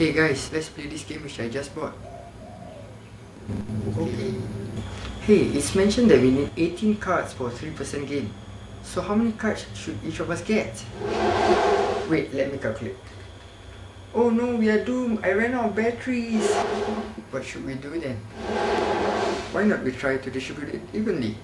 Hey guys, let's play this game which I just bought. Okay. Hey, it's mentioned that we need 18 cards for a 3% game. So how many cards should each of us get? Wait, let me calculate. Oh no, we are doomed. I ran out of batteries. What should we do then? Why not we try to distribute it evenly?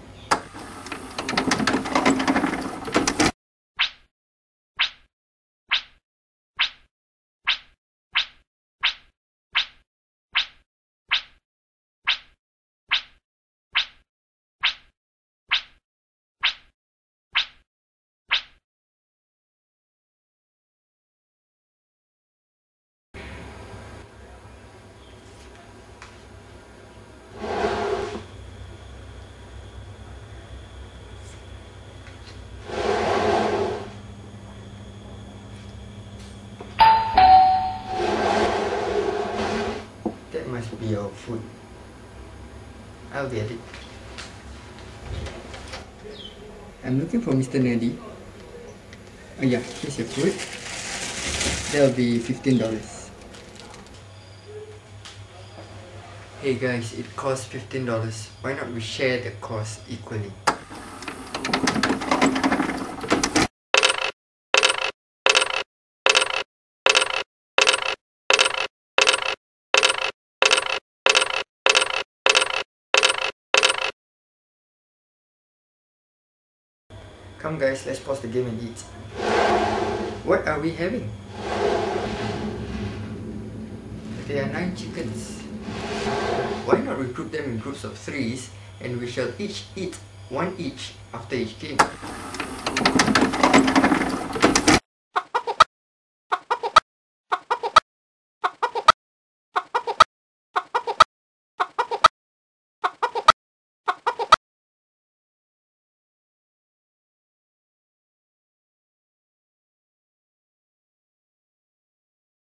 That must be our food. I'll get it. I'm looking for Mr. Nerdy. Oh yeah, here's your food. That'll be $15. Hey guys, it costs $15. Why not we share the cost equally? Come guys, let's pause the game and eat. What are we having? There are 9 chickens. Why not we group them in groups of 3s and we shall each eat 1 each after each game?